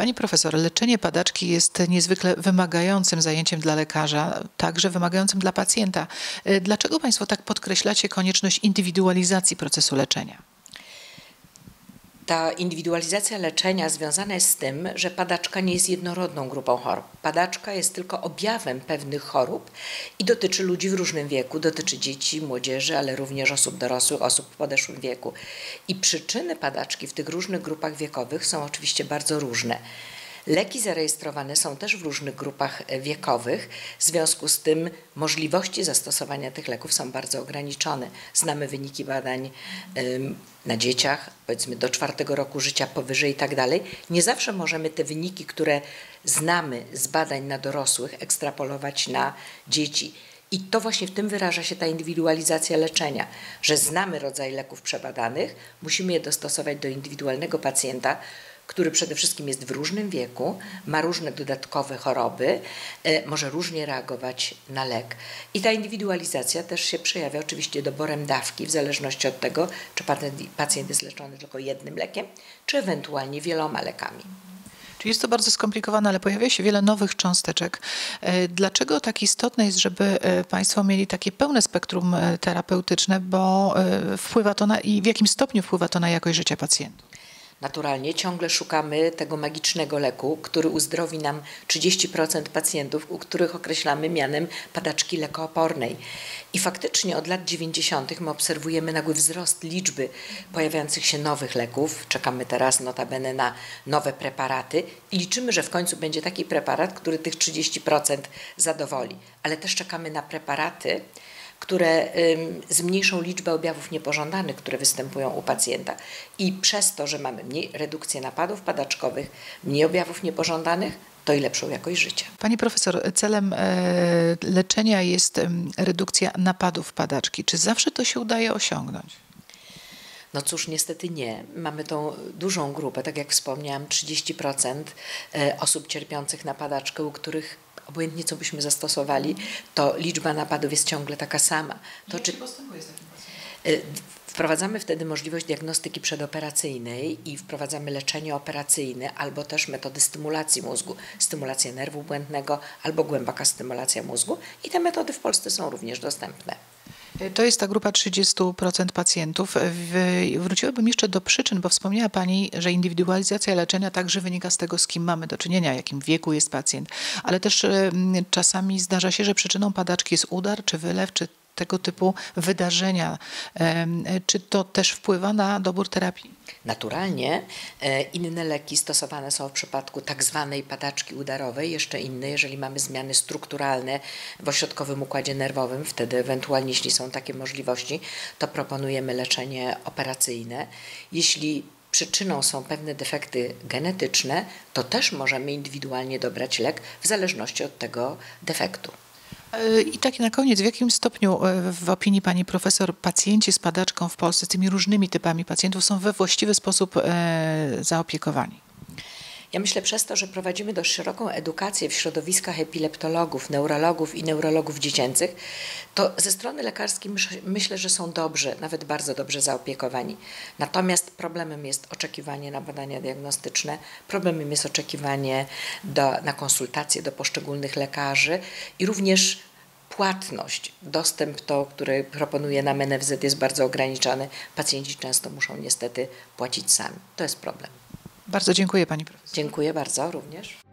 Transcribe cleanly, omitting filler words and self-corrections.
Pani profesor, leczenie padaczki jest niezwykle wymagającym zajęciem dla lekarza, także wymagającym dla pacjenta. Dlaczego Państwo tak podkreślacie konieczność indywidualizacji procesu leczenia? Ta indywidualizacja leczenia związana jest z tym, że padaczka nie jest jednorodną grupą chorób. Padaczka jest tylko objawem pewnych chorób i dotyczy ludzi w różnym wieku, dotyczy dzieci, młodzieży, ale również osób dorosłych, osób w podeszłym wieku. I przyczyny padaczki w tych różnych grupach wiekowych są oczywiście bardzo różne. Leki zarejestrowane są też w różnych grupach wiekowych, w związku z tym możliwości zastosowania tych leków są bardzo ograniczone. Znamy wyniki badań na dzieciach, powiedzmy do 4 roku życia, powyżej i tak dalej. Nie zawsze możemy te wyniki, które znamy z badań na dorosłych, ekstrapolować na dzieci. I to właśnie w tym wyraża się ta indywidualizacja leczenia, że znamy rodzaj leków przebadanych, musimy je dostosować do indywidualnego pacjenta, który przede wszystkim jest w różnym wieku, ma różne dodatkowe choroby, może różnie reagować na lek. I ta indywidualizacja też się przejawia oczywiście doborem dawki, w zależności od tego, czy pacjent jest leczony tylko jednym lekiem, czy ewentualnie wieloma lekami. Czyli jest to bardzo skomplikowane, ale pojawia się wiele nowych cząsteczek. Dlaczego tak istotne jest, żeby Państwo mieli takie pełne spektrum terapeutyczne, bo wpływa to i w jakim stopniu wpływa to na jakość życia pacjentów? Naturalnie ciągle szukamy tego magicznego leku, który uzdrowi nam 30% pacjentów, u których określamy mianem padaczki lekoopornej. I faktycznie od lat 90. my obserwujemy nagły wzrost liczby pojawiających się nowych leków. Czekamy teraz notabene na nowe preparaty i liczymy, że w końcu będzie taki preparat, który tych 30% zadowoli. Ale też czekamy na preparaty, które zmniejszą liczbę objawów niepożądanych, które występują u pacjenta. I przez to, że mamy mniej redukcję napadów padaczkowych, mniej objawów niepożądanych, to i lepszą jakość życia. Pani profesor, celem leczenia jest redukcja napadów padaczki. Czy zawsze to się udaje osiągnąć? No cóż, niestety nie. Mamy tą dużą grupę, tak jak wspomniałam, 30% osób cierpiących na padaczkę, u których obojętnie co byśmy zastosowali, to liczba napadów jest ciągle taka sama. Jak się postępuje z takim pacjentem? Wprowadzamy wtedy możliwość diagnostyki przedoperacyjnej i wprowadzamy leczenie operacyjne albo też metody stymulacji mózgu, stymulacja nerwu błędnego albo głęboka stymulacja mózgu i te metody w Polsce są również dostępne. To jest ta grupa 30% pacjentów. Wróciłabym jeszcze do przyczyn, bo wspomniała Pani, że indywidualizacja leczenia także wynika z tego, z kim mamy do czynienia, w jakim wieku jest pacjent, ale też czasami zdarza się, że przyczyną padaczki jest udar, czy wylew, czy tego typu wydarzenia. Czy to też wpływa na dobór terapii? Naturalnie inne leki stosowane są w przypadku tak zwanej padaczki udarowej, jeszcze inne, jeżeli mamy zmiany strukturalne w ośrodkowym układzie nerwowym, wtedy ewentualnie, jeśli są takie możliwości, to proponujemy leczenie operacyjne. Jeśli przyczyną są pewne defekty genetyczne, to też możemy indywidualnie dobrać lek w zależności od tego defektu. I tak na koniec, w jakim stopniu w opinii Pani profesor pacjenci z padaczką w Polsce, z tymi różnymi typami pacjentów są we właściwy sposób zaopiekowani? Ja myślę przez to, że prowadzimy dość szeroką edukację w środowiskach epileptologów, neurologów i neurologów dziecięcych, to ze strony lekarskiej myślę, że są dobrze, nawet bardzo dobrze zaopiekowani. Natomiast problemem jest oczekiwanie na badania diagnostyczne, problemem jest oczekiwanie na konsultacje do poszczególnych lekarzy i również płatność, dostęp który proponuje nam NFZ jest bardzo ograniczony. Pacjenci często muszą niestety płacić sami. To jest problem. Bardzo dziękuję Pani profesor. Dziękuję bardzo również.